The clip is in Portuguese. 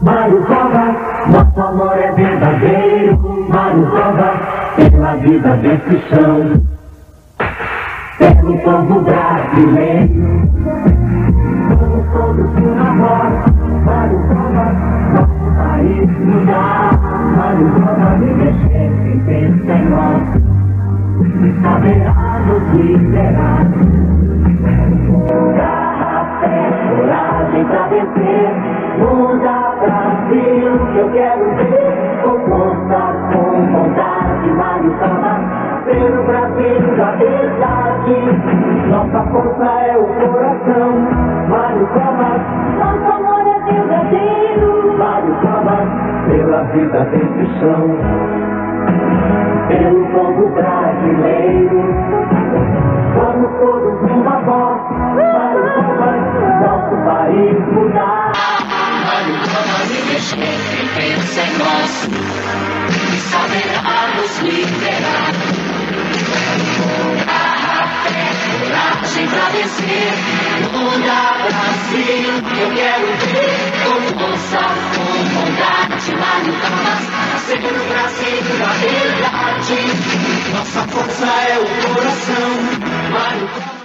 Mário Covas, nosso amor é verdadeiro. Mário Covas, pela vida desse chão, pelo povo brasileiro. Vamos todos de uma voz. Mário Covas, nosso país mudar. Mário Covas, me mexer, quem pensa em nós saberá nos liderar. Garra, fé, coragem pra vencer. Muda Brasil, que eu quero ver. Com força, com vontade, Mário Covas, pelo Brasil da verdade. Nossa força é o coração. Mário Covas, nosso amor é verdadeiro. Mário Covas, pela vida desse chão, pelo povo brasileiro. Vamos todos numa voz. Mário Covas, nosso país mudar. Mário Covas, me mexer, quem pensa em nós e saberá nos liderar. Garra, fé, coragem pra vencer. Muda Brasil, eu quero ver. Com força, com vontade, Mário Covas, ser o Brasil da verdade. Nossa força é o coração. Mário Covas.